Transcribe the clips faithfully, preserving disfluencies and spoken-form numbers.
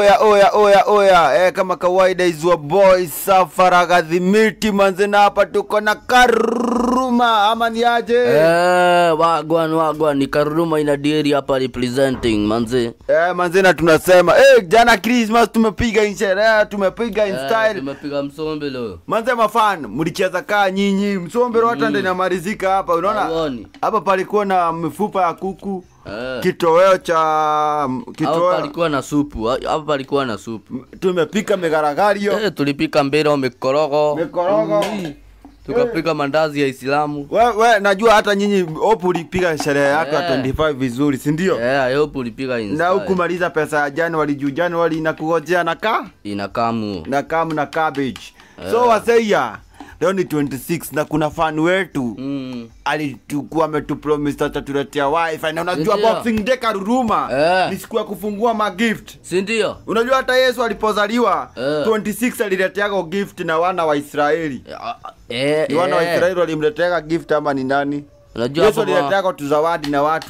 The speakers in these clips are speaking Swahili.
oya oya oya oya eh, kama kawaida is your boy SAFARA GATHIMITI manze, na hapa tuko na KARURUMA ama ni aje? Eh, wagwan wagwan ni KARURUMA ina diary hapa representing manze. Eh manze, na tunasema eh jana Christmas tumepiga in sherehe, tumepiga in style. Eh, tumepiga msombelo. Manze mafan, mlicheza kaa nyinyi, msombelo hata ndio inamarizika hapa, unaona? Hapa palikuwa na mifupa ya kuku. Eh. Kitoweo cha kitoweo. Hapa palikuwa na supu. Hapa palikuwa na supu. Tumepika megaragario. Eh, tulipika mbero mikorogo. Mikorogo. Mm. Tukapika mandazi ya Islamu. We we najua hata nyinyi hope ulipika sherehe yako ya twenty five vizuri, si ndio? Eh, hope ulipika in. Na ukumaliza pesa ya January juu January inakugojea na ka? Inakamu. Na kamu na cabbage. Yeah. So waseya leo ni twenty six na kuna fan wetu mm. alitukua ametupromise tutatuletea wifi, na unajua Boxing Day KARURUMA yeah. ni siku ya kufungua ma gift, si ndio? Unajua hata Yesu alipozaliwa yeah. twenty six aliletea gift na wana wa Israeli. Eh, ni wana wa Israeli walimletea gift ama ni nani? Unajua Yesu aliletea tuzawadi na watu.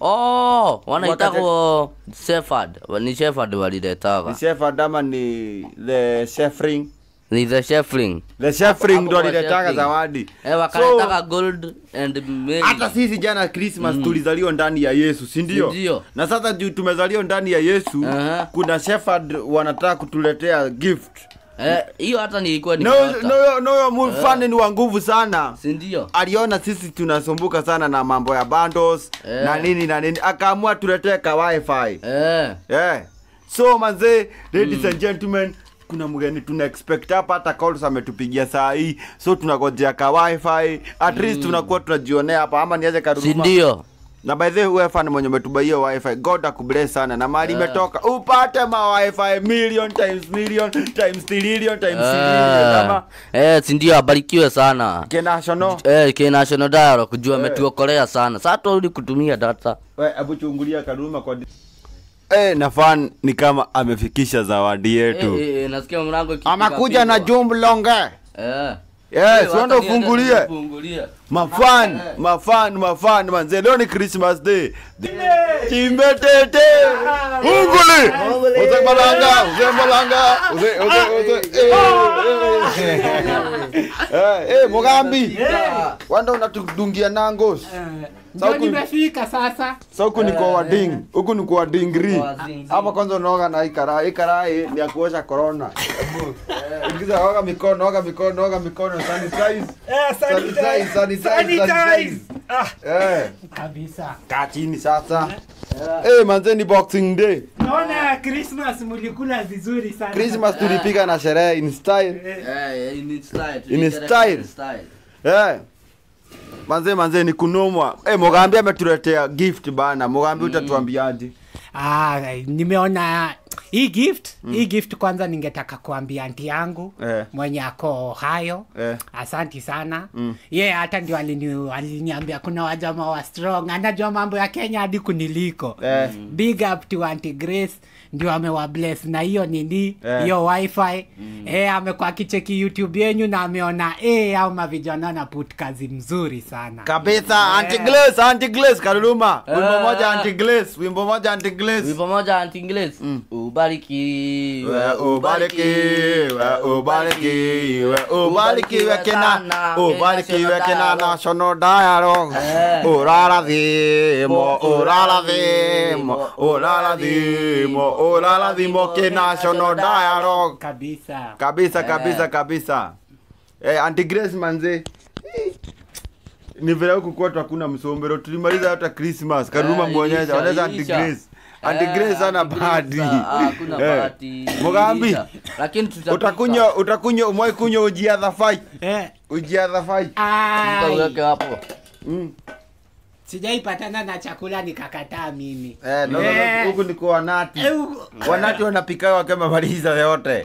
Oh, wanaitako Shepherd. Ni Shepherd walileta. Ni Shepherd ama ni the Shepherd? Ni the Shepherd. The Shepherd ndo alileta zawadi. Eh, wakaleta so, gold and Mary. Hata sisi jana Christmas mm. tulizaliwa ndani ya Yesu, si ndio? Ndio. Na sasa juu tumezaliwa ndani ya Yesu, uh -huh. kuna Shepherd wanataka kutuletea gift. Eh, hiyo hata nilikuwa ni no no no mfano ni wa nguvu sana. Si ndio? Aliona sisi tunasumbuka sana na mambo ya bundles eh. na nini na nini, akaamua tuletee ka wifi. Eh. Eh. So manze, ladies mm. and gentlemen, kuna mgeni tuna expect hapa, hata calls ametupigia saa hii, so tunagojea ka wifi at mm. least tunakuwa tunajionea hapa ama niaje KARURUMA. Si ndio? Na by the way fan mwenye umetubaia wifi, God akubless sana na mali imetoka yeah. upate ma wifi million times million times trillion times trillion kama eh, si ndio? Abarikiwe sana ke national eh ke national dialogue kujua ametuokolea sana. Sasa turudi kutumia data. Wewe hebu chungulia KARURUMA kwa eh na fan ni kama amefikisha zawadi yetu. Eh, eh nasikia mlango kipiga. Amakuja na jumblonge. Eh. Yes, wanda ufungulie. Mafan, mafan, mafan manze, leo ni Christmas Day. Timbetete. Unguli. Uze malanga, uze malanga, uze uze uze. Eh, eh Mugambi. Wanda unatudungia nangos. Ndio nimefika sasa. Sasa huku ni kwa wading, huku ni kwa dingri. Hapa kwanza unaoga na ikara, ikara ni ya kuosha corona. Ingiza oga mikono, oga mikono, oga mikono, sanitize. Eh, sanitize, sanitize, sanitize. Ah, eh. Kabisa. Kachini sasa. Eh, manze ni Boxing Day. Naona Christmas mlikula vizuri sana. Christmas tulipiga na sherehe in style. Eh, in style. In style. Eh. Manze manze ni kunomwa. Eh, Mugambi ametuletea gift bana. Mugambi mm. utatuambiaje? Ah, nimeona hii gift, mm. hii gift kwanza ningetaka kuambia aunti yangu eh. mwenye ako hayo. Eh. Asante sana. Mm. Yeye hata ndio alini aliniambia kuna wajamaa wa strong, anajua mambo ya Kenya hadi kuniliko. Eh. Big up to Auntie Grace, ndio amewa bless na hiyo nini, hiyo eh. wifi. Mm. Eh, amekuwa kicheki YouTube yenu na ameona eh au mavijana na put kazi mzuri sana. Kabisa, eh. Auntie Grace, Auntie Grace KARURUMA. Eh. Wimbo moja Auntie Grace, wimbo moja Auntie Grace. Wimbo moja Auntie Grace. Mm. Ubariki, we ubariki, we ubariki, we ubariki we kena, ubariki we kena national dialogue. Urara dhimo, urara dhimo, urara dhimo, urara dhimo ke national dialogue. Kabisa. Kabisa, kabisa, kabisa. Eh, Auntie Grace manze. Ni vile huku kwetu hakuna msombero, tulimaliza hata Christmas. KARURUMA muonyesha, wanaweza Auntie Grace. Auntie Grace ana bahati. Ah, kuna bahati. Mugambi. Lakini tutakunywa utakunywa utakunywa umoi kunywa uji ya dhafai. Eh. Uji ya dhafai. Tutaweka hapo. Mm. Sijaipatana na chakula nikakataa mimi. Eh, no, eh. Huku ni kwa wanati. Wanati wanapika kama maliza yote.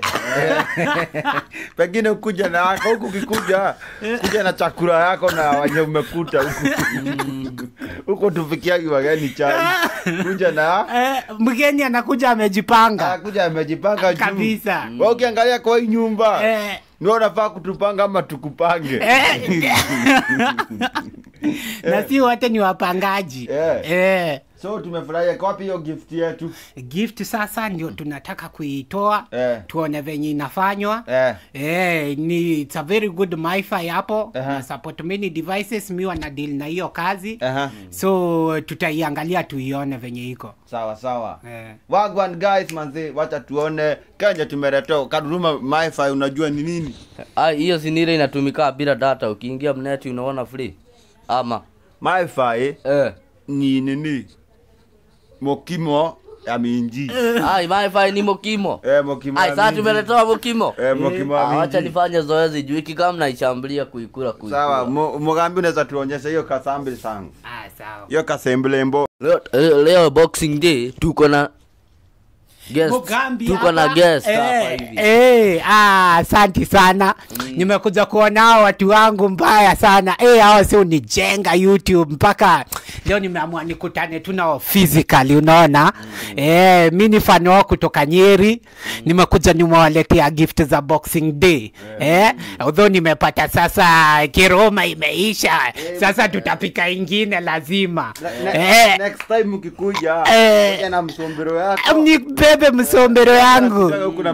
Pengine ukuja na yako, huku kikuja, kuja na chakula yako na wenye umekuta huku. Huko tufikiagi wageni chai. Kuja na eh, mgeni anakuja amejipanga. Anakuja amejipanga juu. Kabisa. Wewe ukiangalia kwa hii nyumba, eh, ni unafaa kutupanga ama tukupange. Eh. Na si wote ni wapangaji. Eh. Eh. So tumefurahia kwa hiyo gift yetu. Gift sasa ndio tunataka kuitoa eh. tuone venye inafanywa. Eh. Eh, ni it's a very good wifi hapo. Uh-huh. Na support many devices, mi wana deal na hiyo kazi. Uh-huh. So tutaiangalia tuione venye iko. Sawa sawa. Eh. Wagwan guys manze, wacha tuone Kenya tumeretoa Karuruma wifi, unajua ni nini? Ah, hiyo sinire inatumika bila data, ukiingia mneti unaona free. Ama wifi eh ni nini? Mokimo ya minji. ai wifi ni mokimo. Eh, mokimo. Ai sasa tumeletoa mokimo. Eh, mokimo. Ah, acha nifanye zoezi juu iki kama naishambulia kuikula kuikula. Sawa, Mugambi unaweza tuonyesha hiyo kasambi sangu. Ah, sawa. Hiyo kasembelembo. Leo, leo, leo Boxing Day tuko na guest. Mugambi Tuko na guest eh, hapa hivi. Eh, ah, asante sana. Mm. Nimekuja kuona hao watu wangu mbaya sana. Eh, hao sio nijenga YouTube mpaka leo nimeamua nikutane tu nao physically, unaona? Mm. Eh, mimi ni fan wao kutoka Nyeri. Mm. Nimekuja nimewaletea gift za Boxing Day. Yeah. Eh, although nimepata sasa kiroma imeisha. Yeah. Sasa tutapika ingine lazima. Ne eh, next time ukikuja eh, kuja na msombero yako. Ni bebe msombero yangu.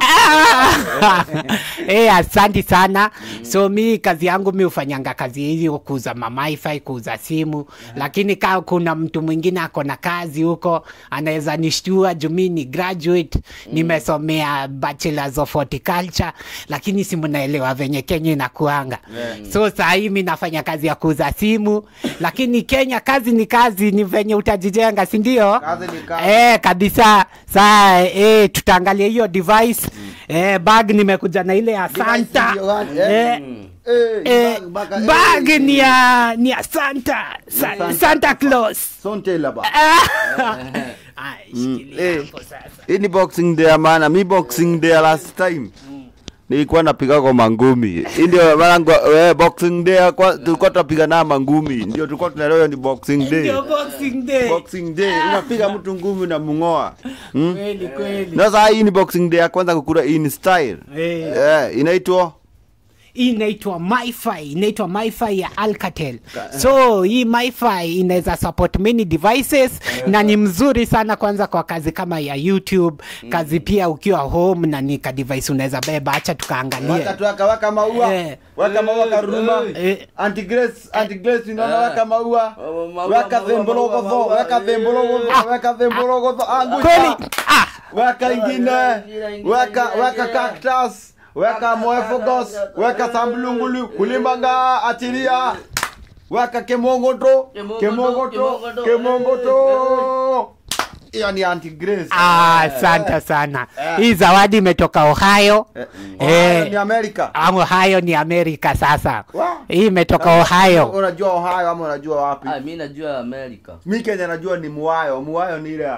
Eh, asante sana. So mi kazi yangu mi ufanyanga kazi hizi kuuza wifi, kuuza simu. Yeah. Lakini kama kuna mtu mwingine ako na kazi huko anaweza nishtua juu mimi ni graduate. Mm. Nimesomea bachelors of horticulture lakini simu naelewa venye Kenya inakuanga. Yeah. So saa hii mimi nafanya kazi ya kuuza simu lakini Kenya kazi ni kazi, ni venye utajijenga, si ndio? Kazi ni kazi. Eh, kabisa. Saa eh tutaangalia hiyo device. Mm. Eh, bag nimekuja na ile ya Santa. Eh, mm. Eh, bag, bag, bag eh, ni ya ni ya Santa. Sa, Santa, Santa Claus. Sonte laba. Ah, shikilia hapo sasa. Hii ni Boxing Day maana mi Boxing Day last time. Nilikuwa napiga kwa mangumi. Ndio malango eh Boxing Day kwa tulikuwa tunapiga na mangumi. Ndio tulikuwa tunaelewa ni Boxing Day. Ndio Boxing Day. Boxing Day unapiga mtu ngumi na mungoa. Hmm? Kweli kweli. Na sasa hii ni Boxing Day ya kwanza kukura in style. Eh, eh inaitwa hii inaitwa wifi, inaitwa wifi ya Alcatel. So hii wifi inaweza support many devices. Yeah. Na ni mzuri sana kwanza kwa kazi kama ya YouTube. Mm. Kazi pia ukiwa home na ni ka device unaweza beba. Acha tukaangalie. Waka tuwaka waka maua. Yeah. Waka maua Karuruma. Eh. Anti Grace, Anti Grace unaona waka maua. Waka vembologo vo, waka vembologo vo, waka vembologo vo. Kweli. Ah. Waka ingine. Waka waka cactus. Weka moefogos, weka sambulungulu, kulimbanga, atiria. Weka kemongoto, kemongoto, kemongoto. Iyo ni Auntie Grace. Ah, asante sana. Hii zawadi imetoka Ohio. Eh, ni Amerika. Amo Ohio ni Amerika sasa. Hii imetoka Ohio. Unajua Ohio ama unajua wapi? Ah, mimi najua Amerika. Mimi Kenya najua ni Muayo. Muayo ni ile.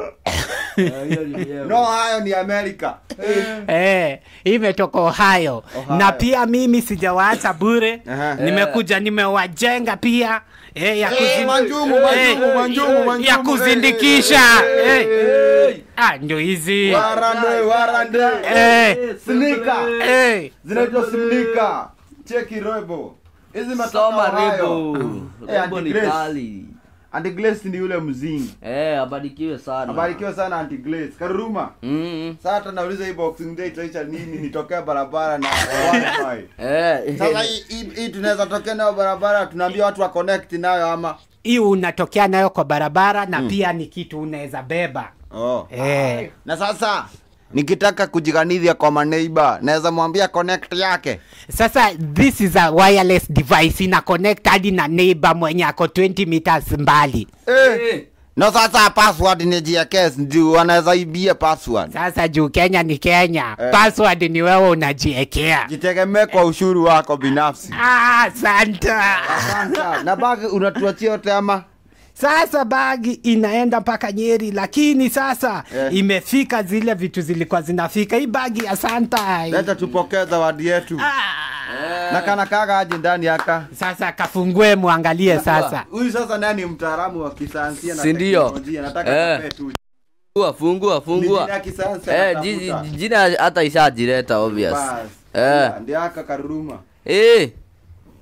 No, Ohio ni Amerika. Eh, hii imetoka Ohio. Na pia mimi sijawaacha bure. Nimekuja nimewajenga pia. Eh, ya kuzindikisha. Manjumu, manjumu, manjumu, manjumu. Ya kuzindikisha. Eh. Ah, ndio hizi. Warande, warande. Eh, sneaker. Eh, zinaitwa sneaker. Cheki robo. Hizi Soma rebo. Rebo ni kali. Auntie Grace ni yule mzingi. Eh, abarikiwe sana. Abarikiwe sana Auntie Grace. Karuruma. Mhm. Sasa tunauliza hii Boxing Day itaisha nini? Nitokea barabara na wifi. Eh. Sasa hii hii tunaweza tokea nayo barabara, tunaambia watu wa connect nayo ama hii unatokea nayo kwa barabara na mm. pia ni kitu unaweza beba. Oh. Eh. Na sasa nikitaka kujiganidhia kwa maneighbor, naweza mwambia connect yake. Sasa this is a wireless device, ina connect hadi na neighbor mwenye ako twenty meters mbali. Eh. Na sasa password ni G K S ndio wanaweza ibia password. Sasa juu Kenya ni Kenya. Eh. Password ni wewe unajiwekea. Jitegemee kwa ushuru wako binafsi. Ah, Santa. Santa. Na bag unatuachia yote ama? Sasa bagi inaenda mpaka Nyeri lakini sasa yeah. imefika zile vitu zilikuwa zinafika. Hii bagi ya Santa. Leta tupokee zawadi yetu. Ah. Na kana kaga aje ndani yaka. Sasa kafungue muangalie sasa. Huyu sasa nani mtaalamu wa kisayansia na teknolojia? Nataka kape tu. Fungua fungua fungua. Jina kisayansia. Eh, jina hata ishajileta obvious. Eh. Ndio aka Karuruma. Eh.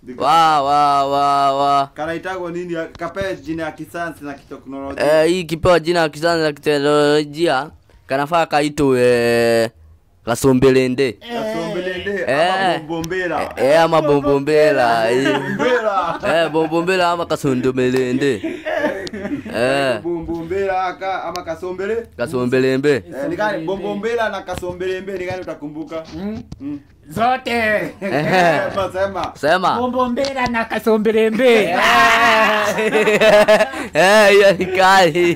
Wa wa wa wa. Kana itago nini? Kape jina ya kisayansi na kiteknolojia. Eh, hii kipewa jina ya kisayansi na kiteknolojia kanafaa kaitwe eh Kasombelende. Kasombelende ama bombombela. Eh, ama bombombela. Eh, bombombela ama kasondomelende. Eh, bombombela aka ama kasombele? Kasombelembe. Eh, ni gani bombombela na kasombelembe ni gani utakumbuka? Mm. Mm. Zote. Eh, sema. Sema. Bombombela na kasombelembe. Eh, hiyo ni kali.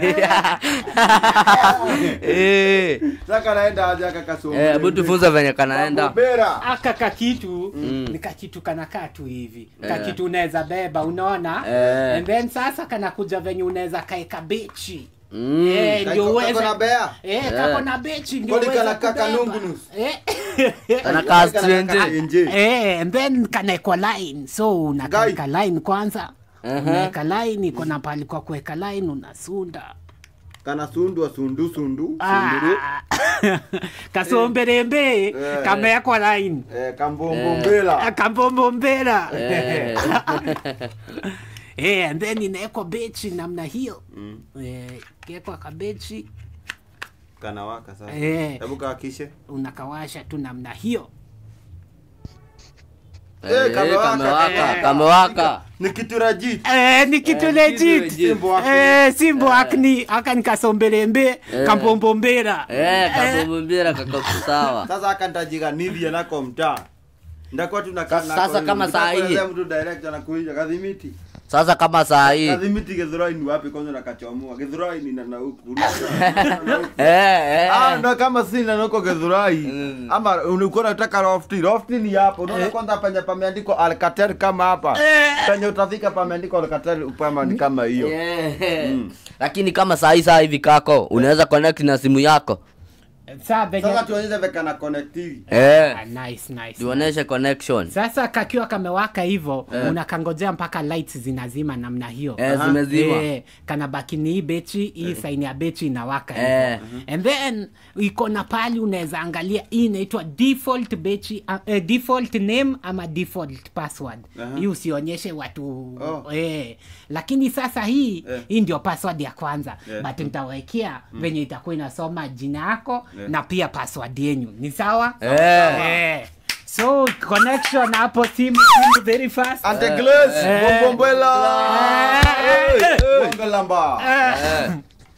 Eh. Sasa naenda aje aka kasombele. Eh, hebu tufunze venye kanaenda. Bombombela. Aka kakitu mm. ni kakitu kanakaa tu hivi. Yeah. Kakitu unaweza beba, unaona? Yeah. And then sasa kanakuja venye unaweza kaeka bechi. Mm. Eh, ndio uweze. Kako na bea. Eh, kako na bechi ndio uweze. Kodi kana kaka nungunus. Eh. Kana kastrenge. Eh, and then kanaekwa line. So unakaeka line kwanza. Unaweka line, iko na pali kwa kuweka line unasunda. Kana sundu sundu sundu sunduru. Kasombelembe kamewekwa line. Eh, kambombombela. Kambombombela. Eh, and then inawekwa bechi namna hiyo. Mm. Eh, kiwekwa kabechi kanawaka sasa. Eh. Hebu kawakishe. Unakawasha tu namna hiyo. Eh, kamewaka, kamewaka. Ni kitu legit. Eh, ni kitu legit. Eh, simbo akni aka nikasombelembe kambombombera. Eh, kambombombera kakakusawa. Sasa akantajiga nivia nako mtaa. Ndako tunakana. Sasa kama saa hii. Mtu director anakuja Gathimiti. Sasa kama saa hii. Gathimiti Githurai ni wapi kwanza nakachomoa? Githurai ni na huku. Eh eh. Ah, ndo kama sina nako Githurai. Ama ulikuwa unataka lofti, lofti ni hapo. Unaona kwanza panya pameandikwa Alcatel kama hapa. Panya utafika pameandikwa Alcatel upama ni kama hiyo. Lakini kama saa hii saa hivi kako, unaweza connect na simu yako. Sasa tuonyeshe veka na connectivity. Eh. Ah, nice nice. Tuonyeshe connection. Sasa kakiwa kamewaka hivyo, eh. unakangojea mpaka lights zinazima namna hiyo. Eh, zimezima. Eh, kana baki ni bechi, hii eh. sign ya bechi inawaka hivyo. Eh. Uh-huh. And then iko na pali unaweza angalia hii inaitwa default bechi, uh, uh, default name ama default password. Uh-huh. Hii usionyeshe watu oh. eh. Lakini sasa hii eh. hii ndio password ya kwanza. Yeah. But nitawekea mm. venye itakuwa inasoma jina yako. Yeah. Na pia password yenu. Ni sawa? Eh. Eh. So connection hapo simu simu very fast. Ante glass eh. bombombela. Eh. Bombolamba. Eh.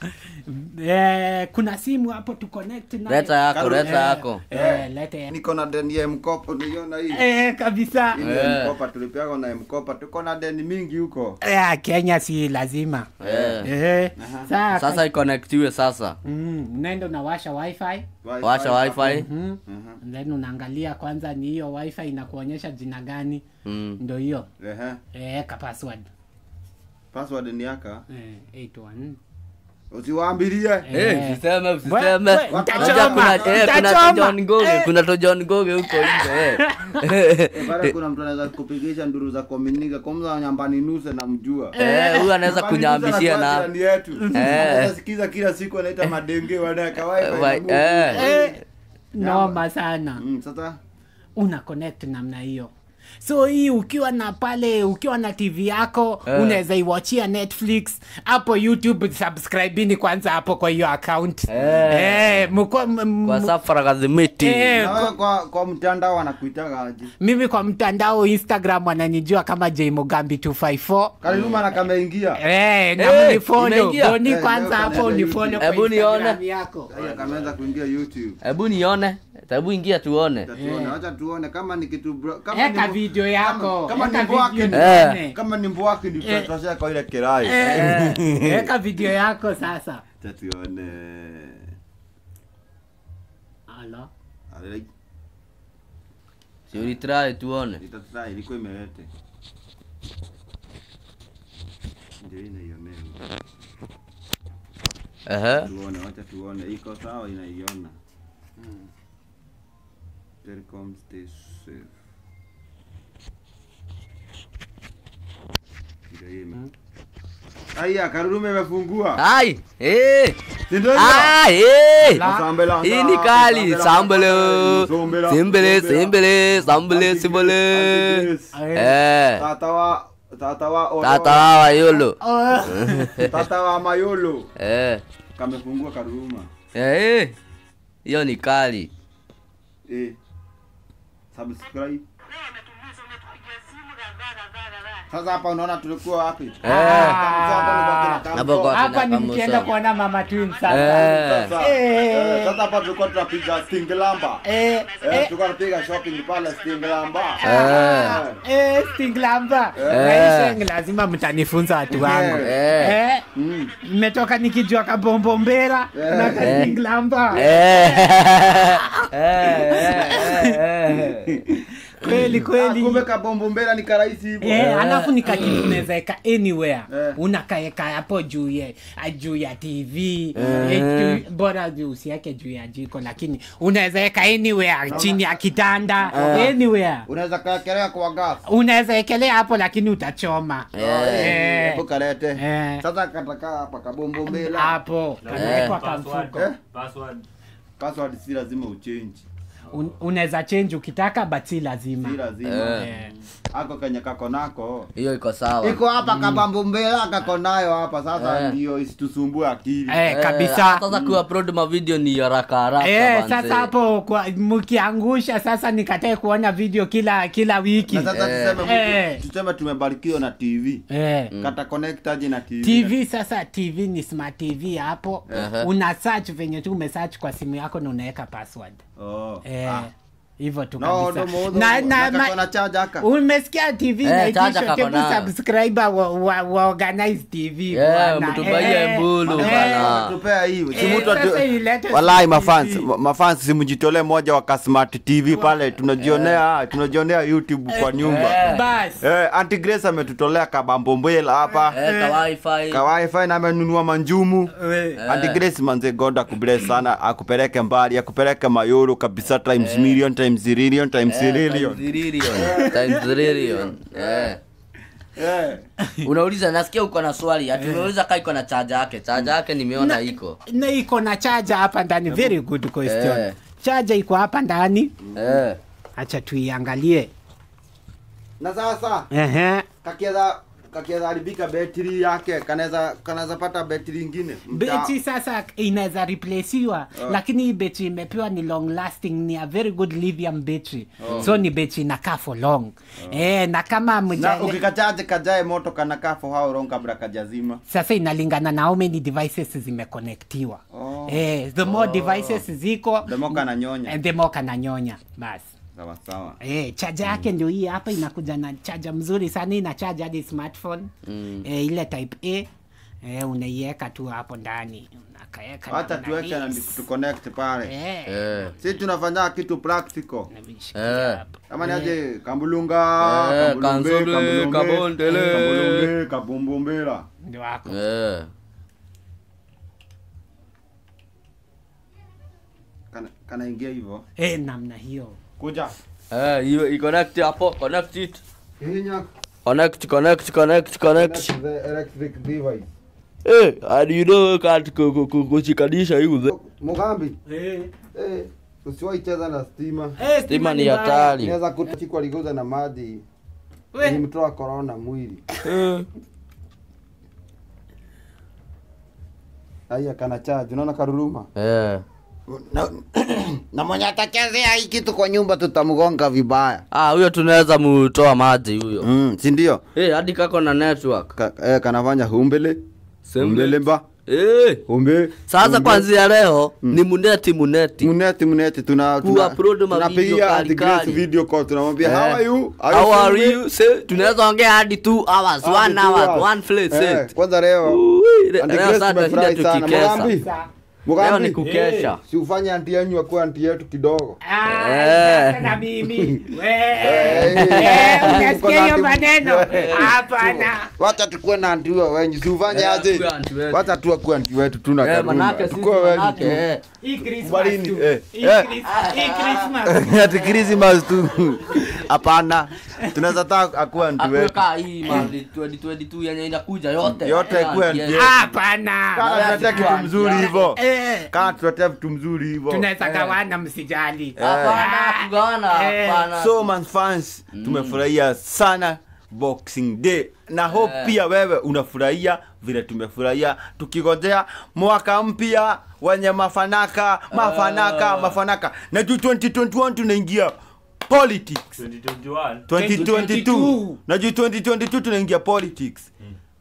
Eh, kuna simu hapo tu connect na. Leta yako, leta yako. Eh, leta yako. Niko na deni ya mkopo niona hii. Eh, kabisa. Ile mkopo tulipewa na mkopo, tuko na deni mingi huko. Eh, Kenya si lazima. Eh. Eh. Sasa sasa iconnectiwe sasa. Mm, unaenda unawasha wifi. Washa wifi. Mhm. Mhm. Then unaangalia kwanza ni hiyo wifi inakuonyesha jina gani. Mm. Ndio hiyo. Ehe. Eh, ka password. Password ni yaka? Eh, eight one. Usiwaambilie. Eh, usiseme usiseme. Utachoma. Eh, kuna John Goge, kuna John Goge huko nje eh. Bado kuna mtu anaweza kupigisha nduru za komunika kama nyambani nuse na mjua. Eh, huyu anaweza kunyambishia na. Eh. Anasikiza kila siku anaita madenge wana kawaida. Eh. Noma sana. Mm, sasa una connect namna hiyo. So hii ukiwa na pale ukiwa na T V yako uh. unaweza iwatchia Netflix hapo YouTube, subscribe ni kwanza hapo kwa hiyo account eh eh mko kwa Safara Gathimiti eh, kwa, kwa kwa mtandao wanakuitaga aje? Mimi kwa mtandao Instagram wananijua kama J Mugambi two five four. Karuruma na kama ingia eh na ni follow boni kwanza hapo ni follow kwa Instagram yako. Haya kameanza kuingia YouTube. Hebu nione, hebu ingia tuone. Tuone, acha tuone kama ni kitu kama ni video yako kama ni mbwaki eh. kama ni mbwaki ndio tutatoshea kwa ile kirai. Weka video yako sasa. Tuone. Ala. Ale. Sio try tuone. Itatry iliko imelete. Ndio inaiona. Aha. Tuone, acha tuone iko sawa inaiona. Mm. Telecom stay safe. Aya, Karuruma imefungua. Hai, eh. Ndio. Ah, eh. Sambela. Hii ni kali. Sambelo. Simbele, simbele, sambele, simbele. Eh. Tatawa Tatawa Tatawa yolo. Tatawa mayolo. Eh. Kamefungua Karuruma. Eh. Hiyo ni kali. Eh. Subscribe. Sasa hapa unaona tulikuwa wapi? Eh. Hapa ni mkienda kuona mama twin sasa. Eh. Sasa hapa tulikuwa tunapiga Stinglamba. Eh. Eh, tulikuwa tunapiga shopping pale Stinglamba. Eh. Eh, Stinglamba. Maisha lazima mtanifunza watu wangu. Eh. Nimetoka nikijua kabombombera na Stinglamba. Eh. Eh. Kweli kweli. Kumbe kabombombera ni karahisi hivyo. Eh, alafu nikakitu unaweza eka anywhere. Unakaeka hapo juu ya juu ya T V. Eh, bora juu usiweke juu ya jiko, lakini unaweza eka anywhere, chini ya kitanda, anywhere. Unaweza kaekelea kwa gas. Unaweza ekelea hapo lakini utachoma. Eh, hapo kalete. Sasa kataka hapa kabombombera. Hapo. Kawekwa kamfuko. Password. Password si lazima uchange. Un, unaweza change ukitaka but si lazima. Si lazima. Eh. Ako kanya kako nako. Hiyo iko sawa. Iko hapa mm. kabambombela kako nayo hapa sasa eh. Ndio isitusumbue akili. Eh, kabisa. Eh, sasa ku upload ma video ni haraka haraka. Eh, sasa hapo kwa mkiangusha sasa nikatae kuona video kila kila wiki. Na sasa eh. tuseme eh. tuseme tumebarikiwa na T V. Eh. Kata connect aje na T V. T V sasa T V ni smart T V hapo. Uh-huh. Una search venye tu umesearch kwa simu yako na unaweka password. Oh. Eh. Ah. Hivyo tu kabisa. No, no, na na, na na charge aka. Umesikia T V eh, na kisha kebu subscriber wa, wa, wa organize T V bwana. Eh, mtubaie mbulu bwana. Tupea hiyo. Si mtu wallahi mafans, mafans simjitolee moja wa smart T V pale tunajionea, tunajionea YouTube kwa nyumba. Bas. Eh, Auntie Grace ametutolea kabambombela hapa. Eh, ka wifi. Ka wifi na amenunua manjumu. Auntie Grace manze God akubless sana, akupeleke mbali, akupeleke mayoro kabisa times million times zillion times zillion times zillion. Eh. Eh. Unauliza nasikia uko na swali. Ati unauliza kai iko na charger yake. Charger yake nimeona iko. Na iko na charger hapa ndani. Very good question. Eh. Charger iko hapa ndani. Eh. Acha tuiangalie. Na sasa. Ehe. Kakieza kakieza haribika battery yake, kanaweza kanaweza pata battery nyingine. Battery sasa inaweza replacewa, uh. lakini hii battery imepewa ni long lasting, ni a very good lithium battery. Uh. So ni battery inakaa for long. Uh. Eh, na kama mjane na ukikachaje kajae moto kanakaa for how long kabla kajazima. Sasa inalingana na how many devices zimeconnectiwa. Oh. Eh, the more oh. devices ziko, the more kananyonya. And the more kananyonya. Bas. Sawa sawa. Eh, charger yake mm. ndio hii hapa, inakuja na charger mzuri sana, ina charge hadi smartphone. Mm. Eh, ile type A. Eh, unaiweka tu hapo ndani. Unakaeka. Hata tuweke na tu connect pale. Eh. Eh. Sisi tunafanya kitu practical. Eh. Kama ni aje kambulunga, eh, kambulunga, kabondele, kambulunga, kabombombela. Ndio hapo. Eh. Kana kana ingia hivyo. Eh, namna hiyo. Kuja. Eh, hiyo i connect hapo, connect it. Hinya. Connect, connect, connect, connect. The electric device. Eh, and you know can't kuchikanisha hiyo. Mugambi. Eh. Eh, usiwahi cheza na stima. Eh, stima ni hatari. Inaweza kuchikwa ligoza na maji. Ni mtoa corona mwili. Eh. Haya kana charge, unaona Karuruma? Eh. Na, na mwenye atachezea hii kitu kwa nyumba tutamgonga vibaya. Ah, huyo tunaweza mtoa maji huyo. Mm, si ndio? Eh, hadi kako na network. Ka, eh, kanafanya humbele. Humbele mba. Eh. Humbe. Sasa kwanza leo mm. ni muneti muneti. Muneti muneti tuna tuna upload ma video kali kali. Video call tunamwambia eh. How are you? Are how you are you? Say tunaweza ongea hadi two hours, one hour, one flat set. Eh, kwanza leo. Leo sasa tukikesa. Leo ni kukesha. Hey, si ufanye anti yenu kwa anti yetu kidogo. Ah, eh. Na mimi. Wewe. Eh, unasikia hiyo maneno? Hapana. Wacha tukue na anti wewe wengi. Si ufanye aje? Wacha tu kwa anti wetu tuna Karuruma. Tukue wengi. Hii Christmas tu. Hii Christmas. Ati Christmas tu. Hapana. Tunaweza taka akuwa mtu wetu. Akuweka hii mali twenty twenty-two yenye inakuja yote. Yote ikuwe. Hapana. Kama tunataka kitu mzuri hivyo. Kama tunataka kitu mzuri hivyo. Tunaweza gawana msijali. Hapana, kugawana hapana. So man fans, tumefurahia sana Boxing Day. Na hope pia wewe unafurahia vile tumefurahia tukigojea mwaka mpya wenye mafanaka, mafanaka, mafanaka. Na twenty twenty-one tunaingia politics. twenty twenty-one twenty twenty-two na twenty twenty-two tunaingia politics.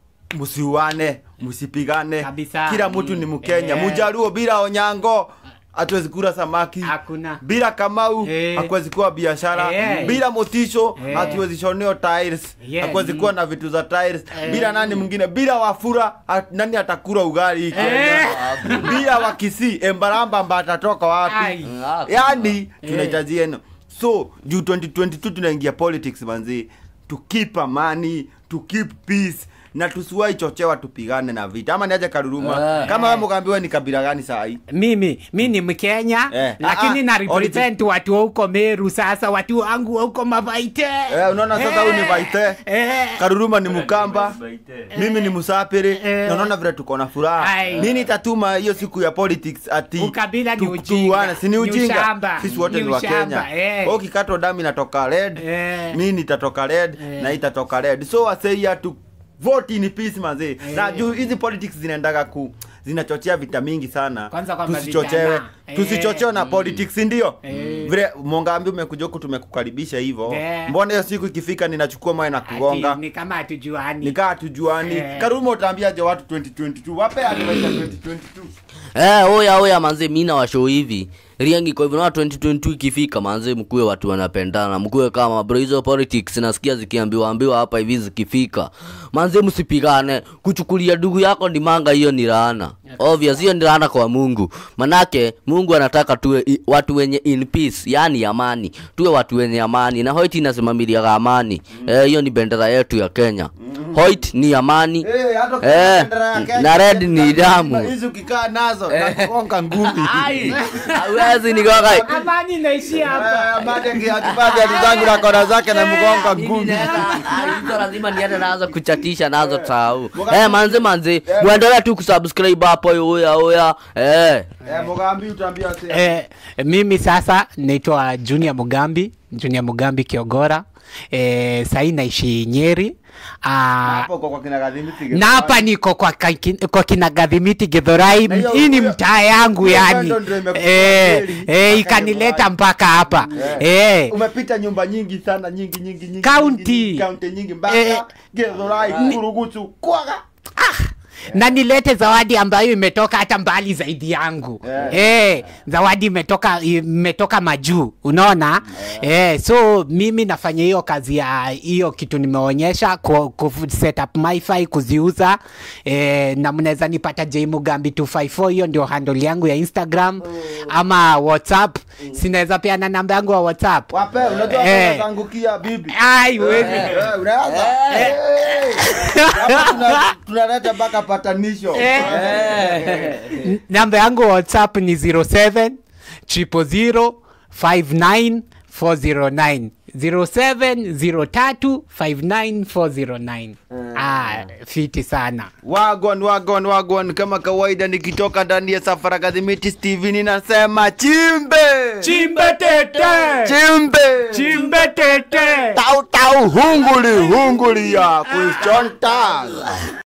Musiwane, musipigane. Kabisa. Kila mtu ni Mkenya. Yeah. Mujaruo bila Onyango hatuwezi kula samaki. Hakuna. Bila Kamau hey. Hakuwezi kuwa biashara. hey. Bila Motisho hey. Hatuwezi shoneo tiles. yeah. Hakuwezi kuwa na vitu za tiles. hey. Bila nani mwingine, bila Wafura hat, nani atakula ugali hiki. hey. Bila Wakisi Embaramba mba atatoka wapi. Yaani tunahitaji yenu. So juu twenty twenty-two tunaingia politics manzi, to keep amani, to keep peace, na tusiwahi chochewa tupigane na vita. Ama niaje Karuruma? Uh, kama wewe mkambiwa ni kabila gani saa hii? Mimi, mimi ni Mkenya, eh. Lakini ah, na represent watu huko Meru sasa, watu wangu huko Mabaite. Eh, unaona sasa huyu ni Baite. Eh. Karuruma ni Mukamba. Eh. Mimi ni Musapiri. Eh. Na unaona vile tuko na furaha. Nini nitatuma hiyo siku ya politics ati ukabila ni ujinga. Si ni ujinga. Sisi wote ni wa Kenya. Eh. Ukikato damu inatoka red. Eh. Mimi nitatoka red, eh. Na itatoka red. So I say ya tu vote in peace manze. Hey. Na juu hizi politics zinaendaga ku zinachochea vita mingi sana. Tusichochewe. Hey. Tusichochewe na politics ndio. Hey. Vile Mongambi umekuja huku tumekukaribisha hivyo. Yeah. Mbona hiyo siku ikifika ninachukua moyo na kugonga. Ni kama hatujuani. Ni kama hatujuani. Hey. Karuruma utaambiaje watu twenty twenty-two? Wape advice twenty twenty-two. Eh, oya oya manze, mimi na washow hivi. Riangi kwa hivyo na twenty twenty-two ikifika manze, mkuwe watu wanapendana, mkuwe kama bro. Hizo politics nasikia zikiambiwa ambiwa hapa hivi zikifika manze, msipigane. Kuchukulia ndugu yako ni manga, hiyo ni laana. Obvious, hiyo ni laana kwa Mungu. Manake Mungu anataka tuwe watu wenye in peace, yani amani. Tuwe watu wenye amani, na Hoyt inasimamilia amani. Eh, hiyo ni bendera yetu ya Kenya. Hoyt ni amani. Eh, na red ni damu. Hizo ukikaa nazo nakuonga ngumi. Ai, hawezi ni goga. Amani inaishia hapa. Amani ngiatibadi atuzangu na kona zake na mgonga ngumi. Hizo lazima niende nazo kuchatisha nazo tau. Eh, manze manze, muendelee tu kusubscribe hapo oya oya. Eh. Eh, Mugambi utaambia sasa. Eh, mimi sasa naitwa Junior Mugambi, Junior Mugambi Kiogora. Eh, sasa naishi Nyeri. Ah, hapo kwa kina Gathimiti. Na hapa niko kwa kwa kina Gathimiti Githurai. Hii ni mtaa yangu yani. Eh, eh ikanileta mpaka hapa. Eh. Umepita nyumba nyingi sana, nyingi nyingi nyingi. County. County nyingi mpaka Githurai, Kurugutu, Kwaga. Ah. Na nilete zawadi ambayo imetoka hata mbali zaidi yangu. Yeah. Eh, zawadi imetoka imetoka majuu, unaona? Yeah. Eh, so mimi nafanya hiyo kazi ya hiyo kitu nimeonyesha ku, ku set up WiFi kuziuza. Eh, na mnaweza nipata J Mugambi two five four, hiyo ndio handle yangu ya Instagram. Oh. Ama WhatsApp. Mm. Sinaweza pia na namba yangu ya WhatsApp. Wape, unajua eh. Unatangukia bibi. Ai, wewe. Eh, unaanza. Eh. Hapa tunaleta mpaka patanisho. Eh. Namba yangu WhatsApp ni zero seven zero zero five nine four zero nine zero seven zero three five nine four zero nine. Ah, fiti sana. Wagon wagon wagon, kama kawaida nikitoka ndani ya Safara Gathimiti T V ninasema chimbe chimbe tete chimbe chimbe tete tau tau hunguli hunguli ya question tag.